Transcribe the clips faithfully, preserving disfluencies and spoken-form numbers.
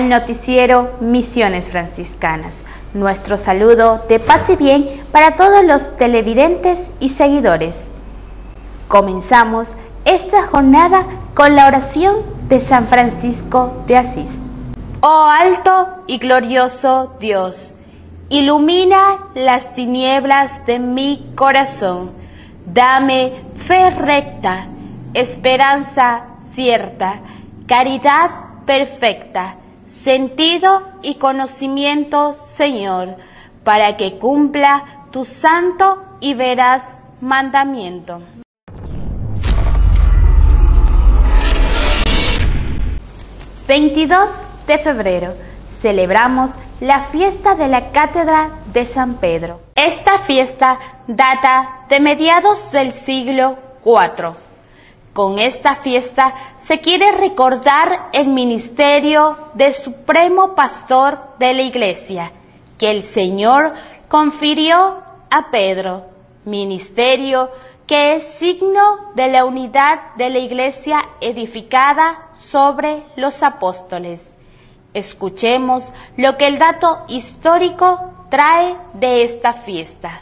al noticiero Misiones Franciscanas. Nuestro saludo de paz y bien para todos los televidentes y seguidores. Comenzamos esta jornada con la oración de San Francisco de Asís. Oh alto y glorioso Dios, ilumina las tinieblas de mi corazón. Dame fe recta, esperanza cierta, caridad perfecta, sentido y conocimiento, Señor, para que cumpla tu santo y veraz mandamiento. veintidós de febrero. Celebramos la fiesta de la Cátedra de San Pedro. Esta fiesta data de mediados del siglo cuarto. Con esta fiesta se quiere recordar el ministerio del Supremo Pastor de la Iglesia, que el Señor confirió a Pedro, ministerio que es signo de la unidad de la Iglesia edificada sobre los apóstoles. Escuchemos lo que el dato histórico trae de esta fiesta.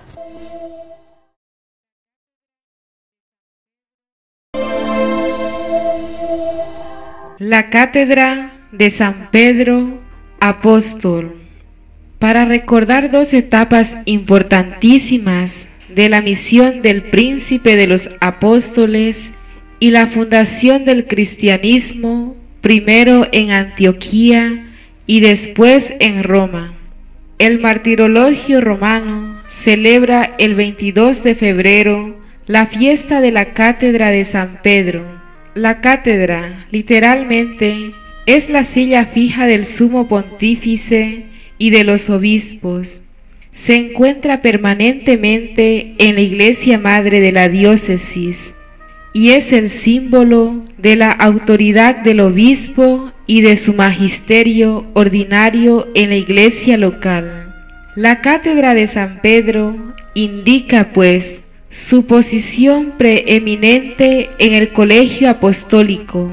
La Cátedra de San Pedro Apóstol, para recordar dos etapas importantísimas de la misión del Príncipe de los Apóstoles y la fundación del cristianismo, primero en Antioquía y después en Roma. El martirologio romano celebra el veintidós de febrero la fiesta de la Cátedra de San Pedro. La cátedra, literalmente, es la silla fija del sumo pontífice y de los obispos. Se encuentra permanentemente en la iglesia madre de la diócesis y es el símbolo de la autoridad del obispo y de su magisterio ordinario en la iglesia local. La Cátedra de San Pedro indica, pues, su posición preeminente en el colegio apostólico,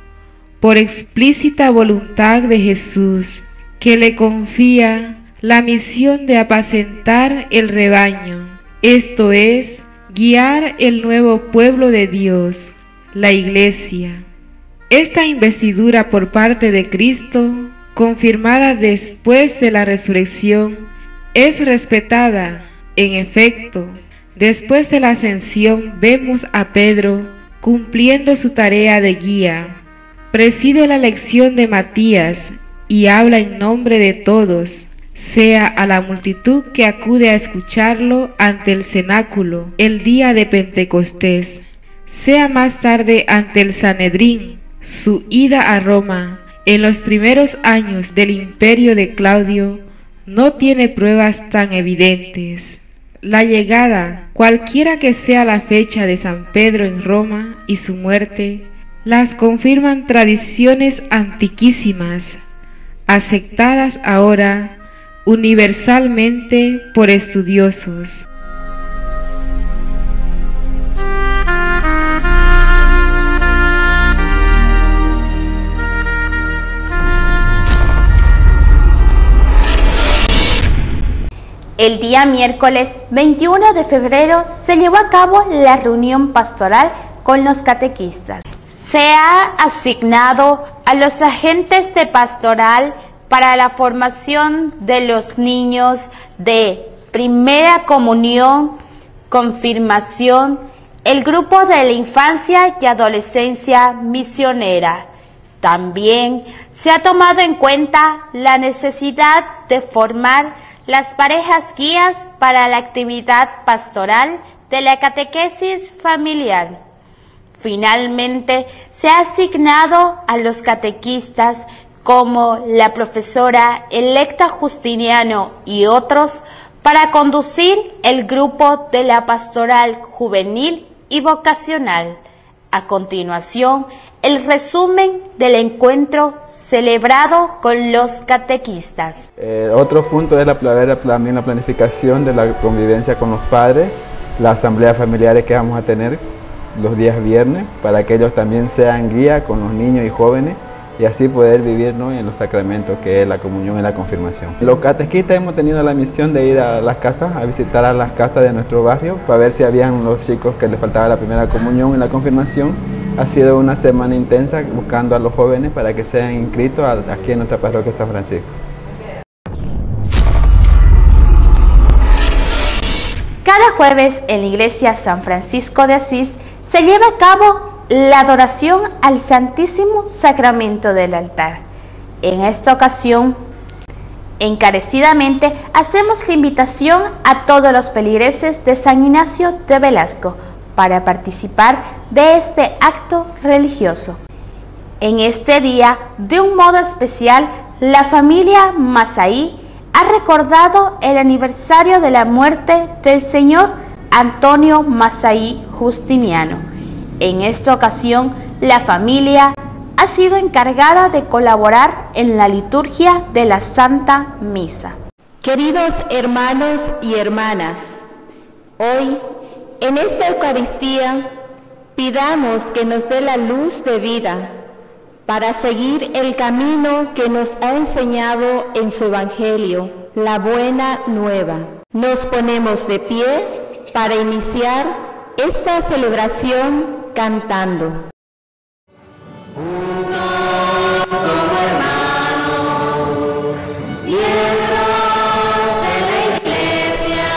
por explícita voluntad de Jesús, que le confía la misión de apacentar el rebaño, esto es, guiar el nuevo pueblo de Dios, la Iglesia. Esta investidura por parte de Cristo, confirmada después de la resurrección, es respetada. En efecto, después de la ascensión vemos a Pedro cumpliendo su tarea de guía. Preside la lección de Matías y habla en nombre de todos, sea a la multitud que acude a escucharlo ante el cenáculo el día de Pentecostés, sea más tarde ante el Sanedrín. Su ida a Roma en los primeros años del imperio de Claudio no tiene pruebas tan evidentes. La llegada, cualquiera que sea la fecha de San Pedro en Roma y su muerte, las confirman tradiciones antiquísimas, aceptadas ahora universalmente por estudiosos. El día miércoles veintiuno de febrero se llevó a cabo la reunión pastoral con los catequistas. Se ha asignado a los agentes de pastoral para la formación de los niños de primera comunión, confirmación, el grupo de la infancia y adolescencia misionera. También se ha tomado en cuenta la necesidad de formar las parejas guías para la actividad pastoral de la catequesis familiar. Finalmente, se ha asignado a los catequistas como la profesora Electa Justiniano y otros para conducir el grupo de la pastoral juvenil y vocacional. A continuación, el resumen del encuentro celebrado con los catequistas. Eh, otro punto es la, también la planificación de la convivencia con los padres, las asambleas familiares que vamos a tener los días viernes, para que ellos también sean guía con los niños y jóvenes y así poder vivir, ¿no?, en los sacramentos, que es la comunión y la confirmación. Los catequistas hemos tenido la misión de ir a las casas, a visitar a las casas de nuestro barrio, para ver si habían los chicos que les faltaba la primera comunión y la confirmación. Ha sido una semana intensa buscando a los jóvenes para que sean inscritos aquí en nuestra parroquia San Francisco. Cada jueves en la iglesia San Francisco de Asís se lleva a cabo la adoración al Santísimo Sacramento del altar. En esta ocasión, encarecidamente hacemos la invitación a todos los feligreses de San Ignacio de Velasco para participar de este acto religioso. En este día, de un modo especial, la familia Masaí ha recordado el aniversario de la muerte del señor Antonio Masaí Justiniano. En esta ocasión, la familia ha sido encargada de colaborar en la liturgia de la Santa Misa. Queridos hermanos y hermanas, hoy, en esta Eucaristía, pidamos que nos dé la luz de vida para seguir el camino que nos ha enseñado en su Evangelio, la buena nueva. Nos ponemos de pie para iniciar esta celebración cantando. Juntos como hermanos, miembros de la Iglesia,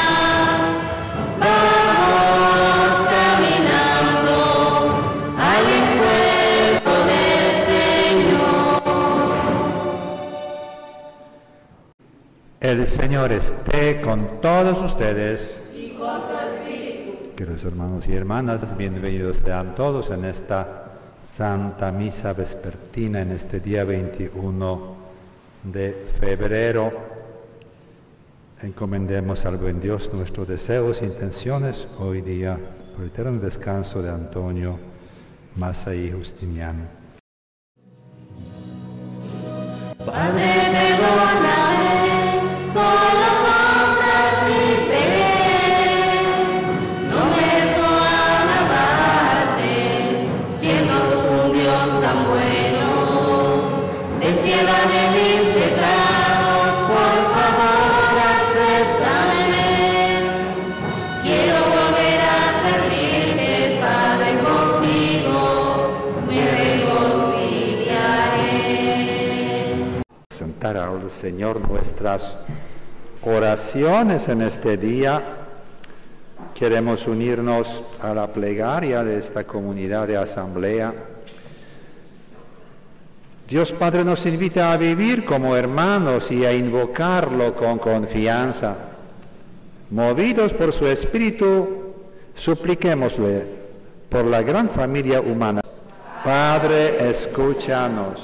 vamos caminando al encuentro del Señor. El Señor esté con todos ustedes. Y con su espíritu. Queridos hermanos y hermanas, bienvenidos sean todos en esta Santa Misa Vespertina, en este día veintiuno de febrero. Encomendemos al buen Dios nuestros deseos e intenciones hoy día por el eterno descanso de Antonio Masaí Justiniano. Padre, perdóname, solo contra ti pequé, no merezco alabarte, siendo tú un Dios tan bueno. Ten piedad de mis pecados, por favor, acéptame. Quiero volver a servirte, Padre, contigo me regocijaré. Presentar al Señor nuestras oraciones en este día. Queremos unirnos a la plegaria de esta comunidad de asamblea. Dios Padre nos invita a vivir como hermanos y a invocarlo con confianza. Movidos por su Espíritu, supliquémosle por la gran familia humana. Padre, escúchanos.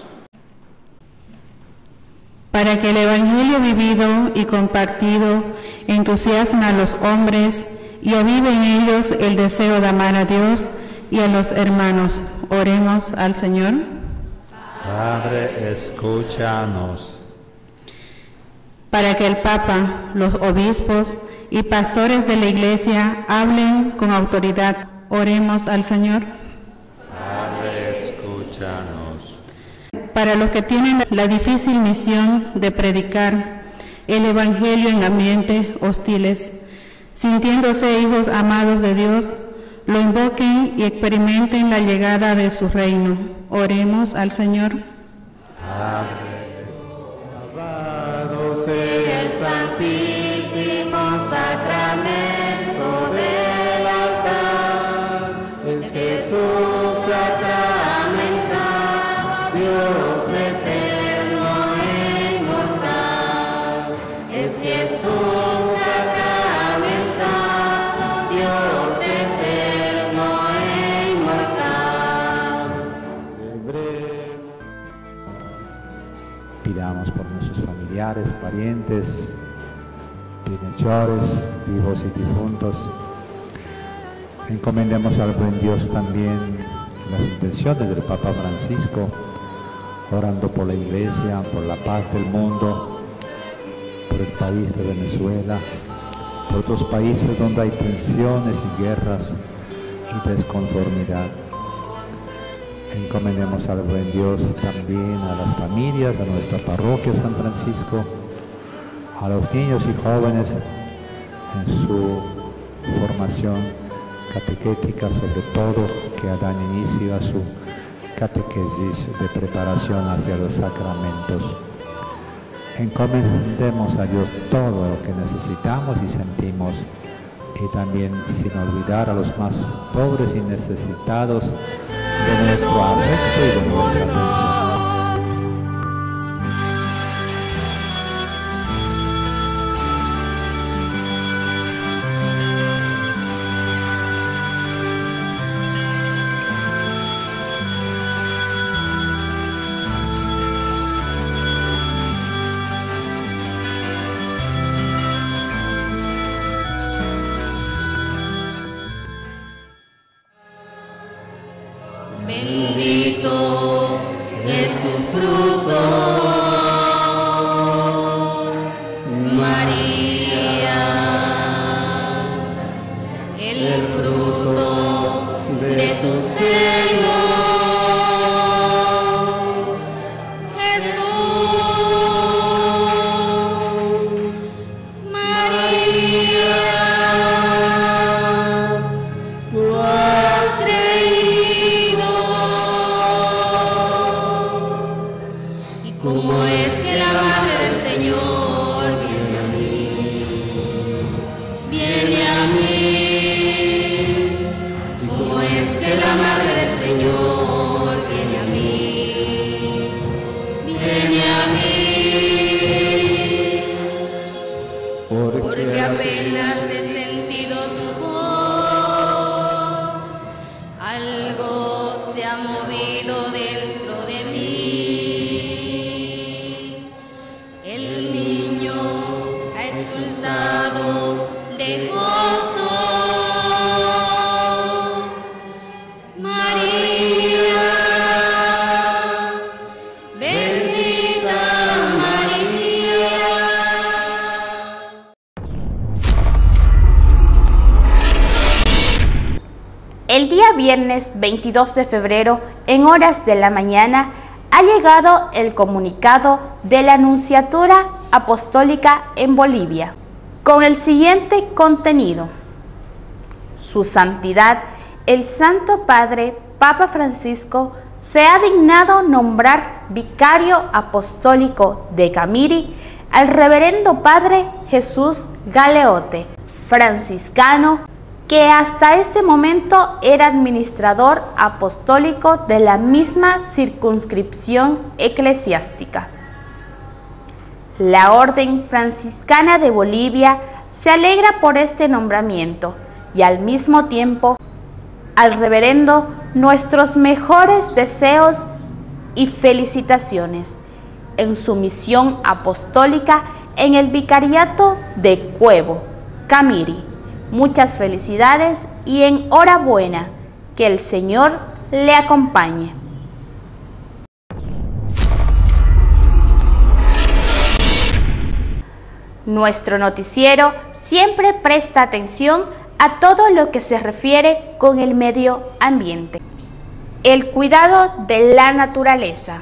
Para que el Evangelio vivido y compartido entusiasme a los hombres y avive en ellos el deseo de amar a Dios y a los hermanos. Oremos al Señor. Padre, escúchanos. Para que el Papa, los obispos y pastores de la Iglesia hablen con autoridad. Oremos al Señor. Padre, escúchanos. Para los que tienen la difícil misión de predicar el Evangelio en ambientes hostiles, sintiéndose hijos amados de Dios, lo invoquen y experimenten la llegada de su reino. Oremos al Señor. Padre, alabado sea el santísimo sacramento del altar. Es Jesús sacramentado, Dios eterno e inmortal. Es Jesús sacramentado, Dios eterno e inmortal. pidamos por nuestros familiares, parientes, bienhechores, vivos y difuntos. Encomendemos al buen Dios también las intenciones del Papa Francisco, orando por la Iglesia, por la paz del mundo, por el país de Venezuela, por otros países donde hay tensiones y guerras y desconformidad. Encomendemos al buen Dios también a las familias, a nuestra parroquia San Francisco, a los niños y jóvenes en su formación catequética, sobre todo que dan inicio a su catequesis de preparación hacia los sacramentos. Encomendemos a Dios todo lo que necesitamos y sentimos, y también sin olvidar a los más pobres y necesitados de nuestro afecto y de nuestra atención. Bendito es tu fruto, María, el fruto de tu seno, Jesús. María, tú has reído. Como es que la Madre del Señor viene a mí, viene a mí. Como es que la Madre del Señor viene a mí, viene a mí. Porque apenas he sentido tu voz, algo se ha movido dentro de mí. De gozo, María, bendita María. El día viernes veintidós de febrero, en horas de la mañana, ha llegado el comunicado de la Nunciatura Apostólica en Bolivia, con el siguiente contenido: Su Santidad, el Santo Padre Papa Francisco, se ha dignado nombrar vicario apostólico de Camiri al Reverendo Padre Jesús Galeote, franciscano, que hasta este momento era administrador apostólico de la misma circunscripción eclesiástica. La Orden Franciscana de Bolivia se alegra por este nombramiento y al mismo tiempo al reverendo nuestros mejores deseos y felicitaciones en su misión apostólica en el Vicariato de Cuevo, Camiri. Muchas felicidades y enhorabuena, que el Señor le acompañe. Nuestro noticiero siempre presta atención a todo lo que se refiere con el medio ambiente. El cuidado de la naturaleza.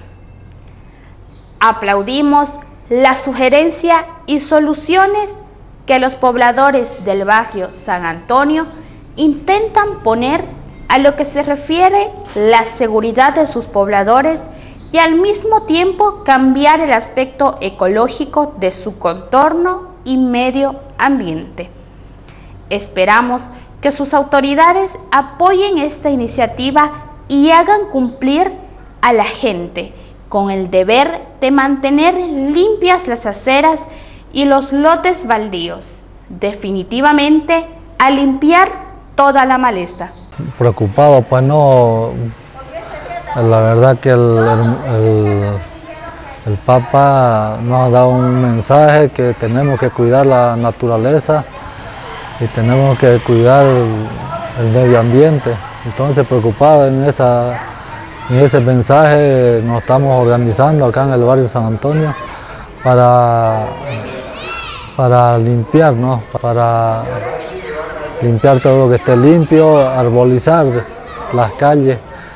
Aplaudimos la sugerencia y soluciones que los pobladores del barrio San Antonio intentan poner a lo que se refiere la seguridad de sus pobladores y al mismo tiempo cambiar el aspecto ecológico de su contorno y medio ambiente. Esperamos que sus autoridades apoyen esta iniciativa y hagan cumplir a la gente con el deber de mantener limpias las aceras y los lotes baldíos, definitivamente a limpiar toda la maleza. Preocupado, pues no, la verdad que el, el, el Papa nos ha dado un mensaje que tenemos que cuidar la naturaleza y tenemos que cuidar el, el medio ambiente. Entonces, preocupado en, esa, en ese mensaje, nos estamos organizando acá en el barrio San Antonio para para limpiar, ¿no? Para limpiar todo lo que esté limpio, arbolizar las calles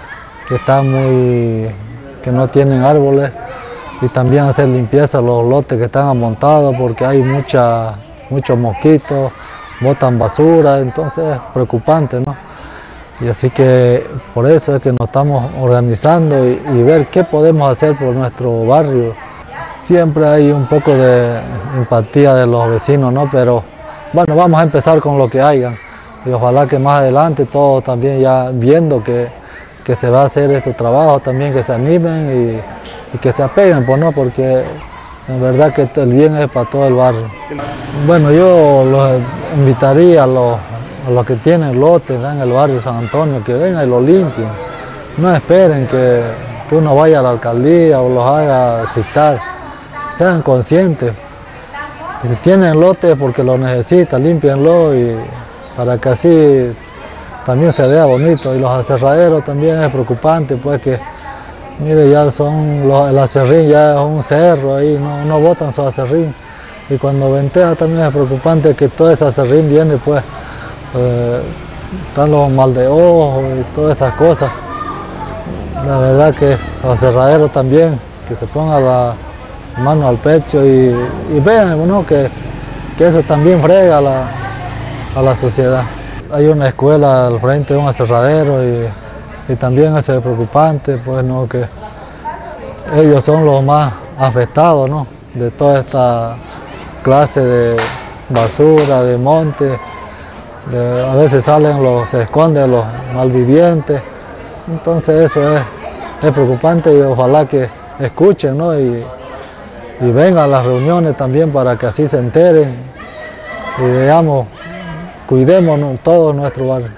que están muy, que no tienen árboles, y también hacer limpieza los lotes que están amontados porque hay mucha, muchos mosquitos, botan basura, entonces es preocupante, ¿no? Y así que por eso es que nos estamos organizando y, y ver qué podemos hacer por nuestro barrio. Siempre hay un poco de empatía de los vecinos, ¿no? Pero bueno, vamos a empezar con lo que haya y ojalá que más adelante todos también ya viendo que, que se va a hacer estos trabajos también que se animen y, y que se apeguen, pues, ¿no? Porque en verdad que el bien es para todo el barrio. Bueno, yo los invitaría a los, a los que tienen lotes en el barrio de San Antonio que vengan y lo limpien. No esperen que, que uno vaya a la alcaldía o los haga citar. Sean conscientes. Y si tienen lotes porque lo necesitan, límpienlo y para que así también se vea bonito. Y los aserraderos también es preocupante, pues que, mire, ya son, los, el aserrín ya es un cerro ahí, no, no botan su aserrín. Y cuando ventea también es preocupante que todo ese aserrín viene, pues, eh, están los mal de ojo y todas esas cosas. La verdad que los aserraderos también, que se pongan la mano al pecho y, y vean, ¿no? que, que eso también frega a la, a la sociedad. Hay una escuela al frente de un aserradero y, y también eso es preocupante, pues, ¿no? Que ellos son los más afectados, ¿no? De toda esta clase de basura, de monte, de, a veces salen los, se esconden los malvivientes, entonces eso es, es preocupante y ojalá que escuchen, ¿no? y, y vengan a las reuniones también para que así se enteren y veamos, cuidémonos todo nuestro barrio.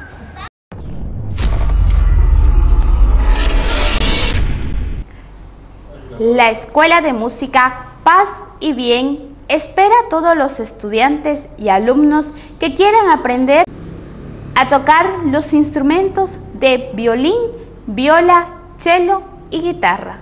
La Escuela de Música Paz y Bien espera a todos los estudiantes y alumnos que quieran aprender a tocar los instrumentos de violín, viola, cello y guitarra.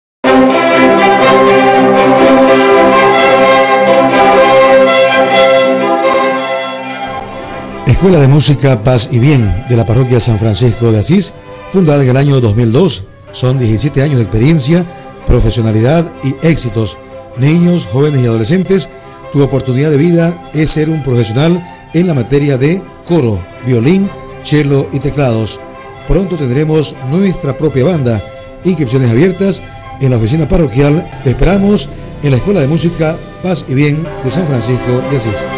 Escuela de Música Paz y Bien de la Parroquia San Francisco de Asís, fundada en el año dos mil dos. Son diecisiete años de experiencia, profesionalidad y éxitos. Niños, jóvenes y adolescentes, tu oportunidad de vida es ser un profesional en la materia de coro, violín, cello y teclados. Pronto tendremos nuestra propia banda. Inscripciones abiertas en la oficina parroquial. Te esperamos en la Escuela de Música Paz y Bien de San Francisco de Asís.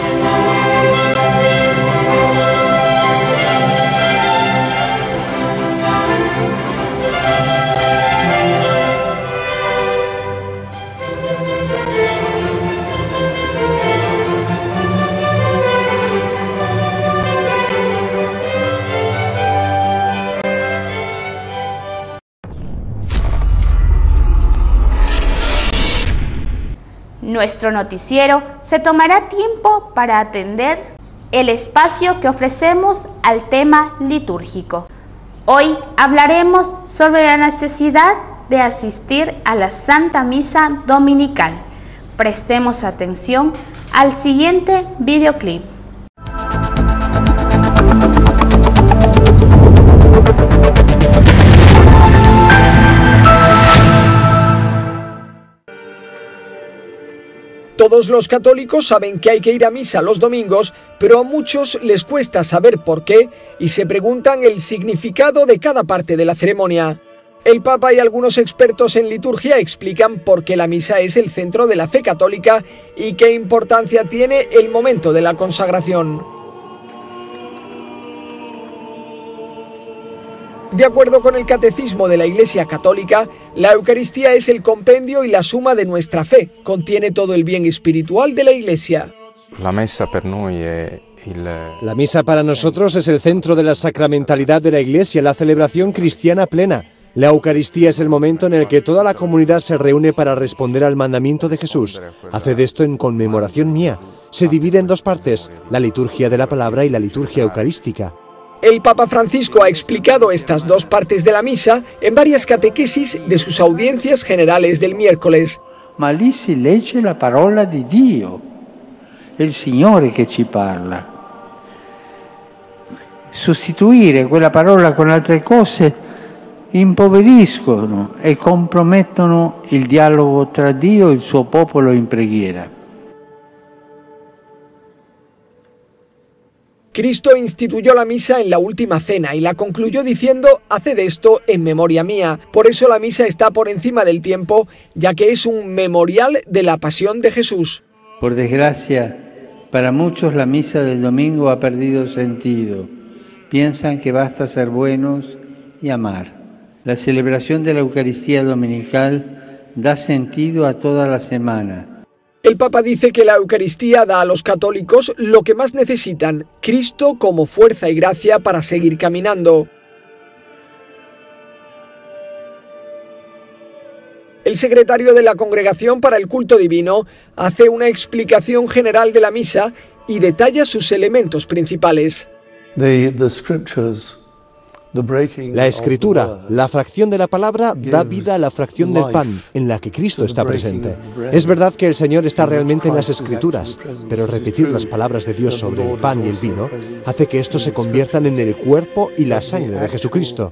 Nuestro noticiero se tomará tiempo para atender el espacio que ofrecemos al tema litúrgico. Hoy hablaremos sobre la necesidad de asistir a la Santa Misa Dominical. Prestemos atención al siguiente videoclip. Todos los católicos saben que hay que ir a misa los domingos, pero a muchos les cuesta saber por qué y se preguntan el significado de cada parte de la ceremonia. El Papa y algunos expertos en liturgia explican por qué la misa es el centro de la fe católica y qué importancia tiene el momento de la consagración. De acuerdo con el Catecismo de la Iglesia Católica, la Eucaristía es el compendio y la suma de nuestra fe, contiene todo el bien espiritual de la Iglesia. La misa per noi è il... La misa para nosotros es el centro de la sacramentalidad de la Iglesia, la celebración cristiana plena. La Eucaristía es el momento en el que toda la comunidad se reúne para responder al mandamiento de Jesús. Haced esto en conmemoración mía. Se divide en dos partes, la liturgia de la palabra y la liturgia eucarística. El Papa Francisco ha explicado estas dos partes de la misa en varias catequesis de sus audiencias generales del miércoles. Ma lì si legge la parola di Dio, è il Signore che ci parla. Sostituire quella parola con altre cose impoveriscono e compromettono il dialogo tra Dio e il suo popolo in preghiera. Cristo instituyó la misa en la última cena y la concluyó diciendo: haced esto en memoria mía. Por eso la misa está por encima del tiempo, ya que es un memorial de la pasión de Jesús. Por desgracia, para muchos la misa del domingo ha perdido sentido. Piensan que basta ser buenos y amar. La celebración de la Eucaristía dominical da sentido a toda la semana. El Papa dice que la Eucaristía da a los católicos lo que más necesitan: Cristo como fuerza y gracia para seguir caminando. El secretario de la Congregación para el Culto Divino hace una explicación general de la misa y detalla sus elementos principales. The, the scriptures, La escritura, la fracción de la palabra, da vida a la fracción del pan, en la que Cristo está presente. Es verdad que el Señor está realmente en las escrituras, pero repetir las palabras de Dios sobre el pan y el vino hace que estos se conviertan en el cuerpo y la sangre de Jesucristo.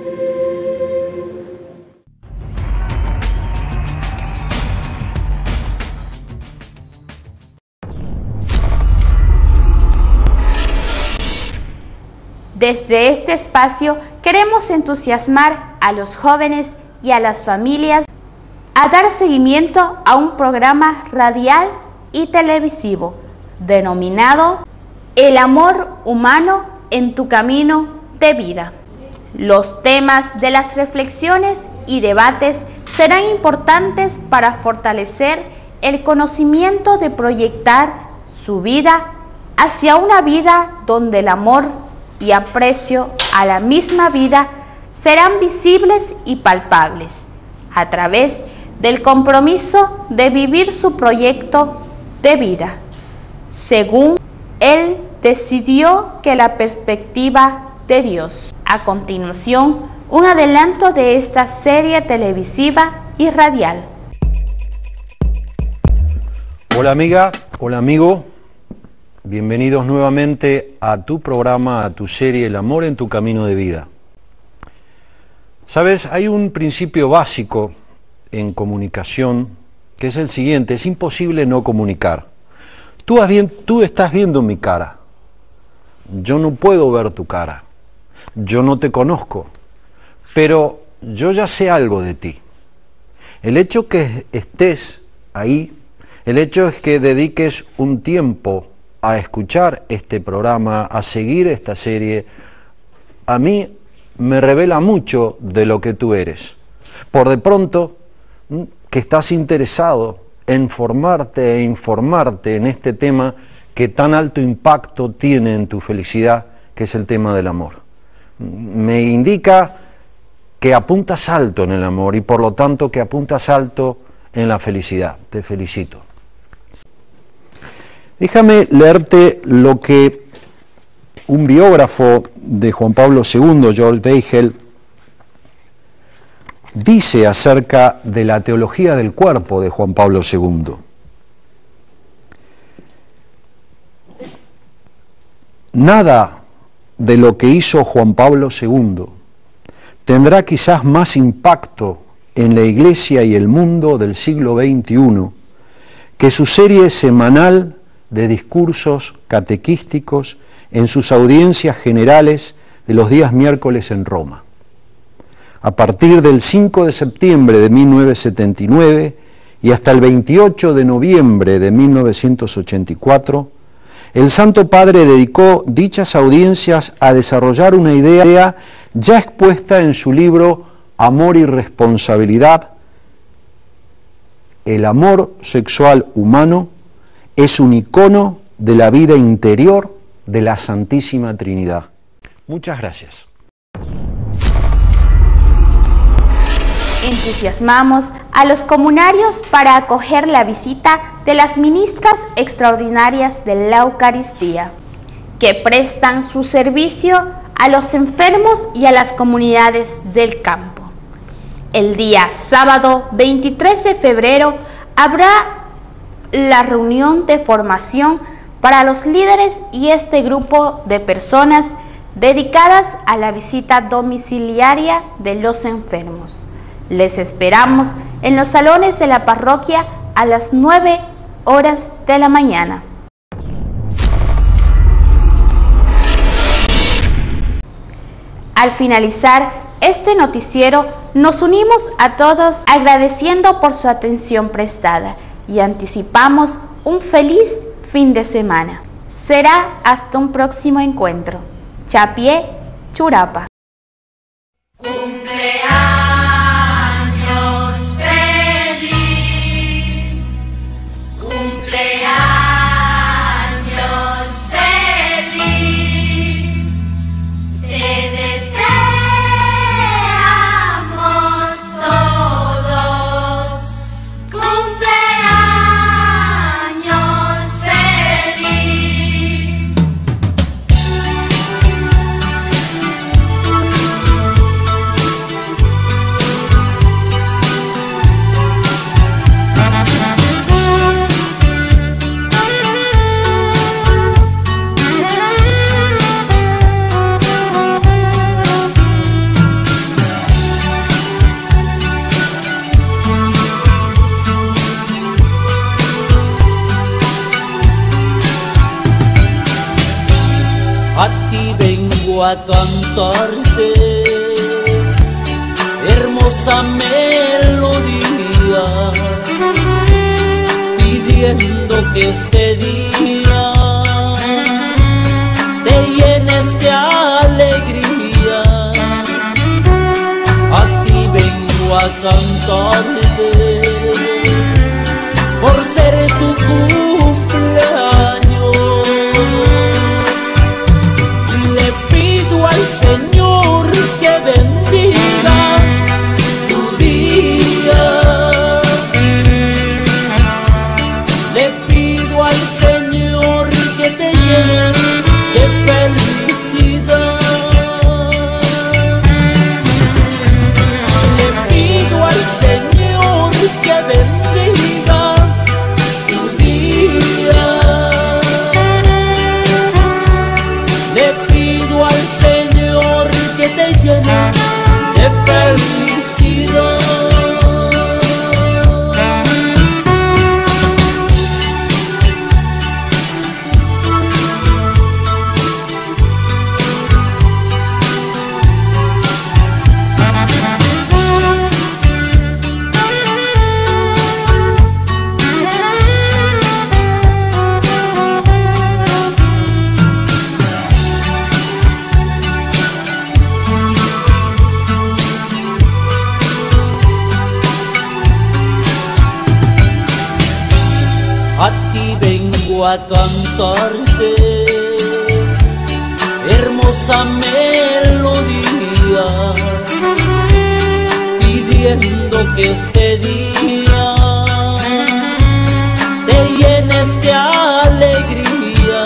Desde este espacio queremos entusiasmar a los jóvenes y a las familias a dar seguimiento a un programa radial y televisivo denominado El amor humano en tu camino de vida. Los temas de las reflexiones y debates serán importantes para fortalecer el conocimiento de proyectar su vida hacia una vida donde el amor y aprecio a la misma vida serán visibles y palpables a través del compromiso de vivir su proyecto de vida, según Él decidió que la perspectiva de Dios. A continuación, un adelanto de esta serie televisiva y radial. Hola amiga, hola amigo. Bienvenidos nuevamente a tu programa, a tu serie El amor en tu camino de vida. Sabes, hay un principio básico en comunicación que es el siguiente: es imposible no comunicar. Tú, has bien, tú estás viendo mi cara, yo no puedo ver tu cara, yo no te conozco, pero yo ya sé algo de ti. El hecho que estés ahí, el hecho es que dediques un tiempo a escuchar este programa, a seguir esta serie, a mí me revela mucho de lo que tú eres. Por de pronto, que estás interesado en formarte e informarte en este tema que tan alto impacto tiene en tu felicidad, que es el tema del amor. Me indica que apuntas alto en el amor y por lo tanto que apuntas alto en la felicidad. Te felicito. Déjame leerte lo que un biógrafo de Juan Pablo segundo, George Weigel, dice acerca de la teología del cuerpo de Juan Pablo segundo. Nada de lo que hizo Juan Pablo segundo tendrá quizás más impacto en la Iglesia y el mundo del siglo veintiuno que su serie semanal de discursos catequísticos en sus audiencias generales de los días miércoles en Roma. A partir del cinco de septiembre de mil novecientos setenta y nueve y hasta el veintiocho de noviembre de mil novecientos ochenta y cuatro, el Santo Padre dedicó dichas audiencias a desarrollar una idea ya expuesta en su libro Amor y Responsabilidad. El amor sexual humano es un icono de la vida interior de la Santísima Trinidad. Muchas gracias. Entusiasmamos a los comunarios para acoger la visita de las ministras extraordinarias de la Eucaristía, que prestan su servicio a los enfermos y a las comunidades del campo. El día sábado veintitrés de febrero habrá la reunión de formación para los líderes y este grupo de personas dedicadas a la visita domiciliaria de los enfermos. Les esperamos en los salones de la parroquia a las nueve horas de la mañana. Al finalizar este noticiero, nos unimos a todos agradeciendo por su atención prestada y anticipamos un feliz fin de semana. Será hasta un próximo encuentro. Chapié, Churapa. A ti vengo a cantarte hermosa melodía, pidiendo que este día te llenes de alegría. A ti vengo a cantarte por ser tu cumpleaños. Al Señor que bendiga tu día. Le pido al Señor que te llene de felicidad. Le pido al Señor que bendiga tu día. Le pido al Señor que te llene de felicidad. A ti vengo a cantarte hermosa melodía, pidiendo que este día te llenes de alegría.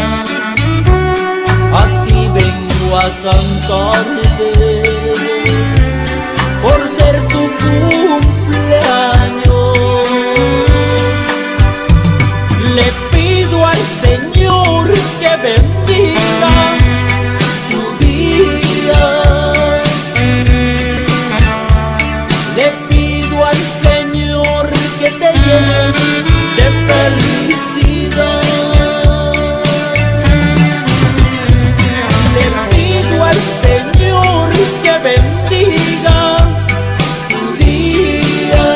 A ti vengo a cantarte por ser tu cumpleaños. Le pido al Señor que bendiga tu día. Le pido al Señor que te llene de felicidad. Le pido al Señor que bendiga tu día.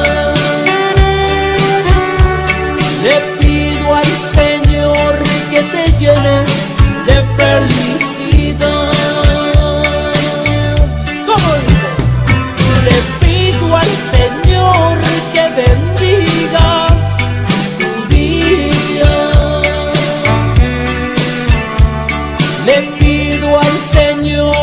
Le pido al Señor que te llene de felicidad. ¿Cómo dice? Le pido al Señor que bendiga tu día. Le pido al Señor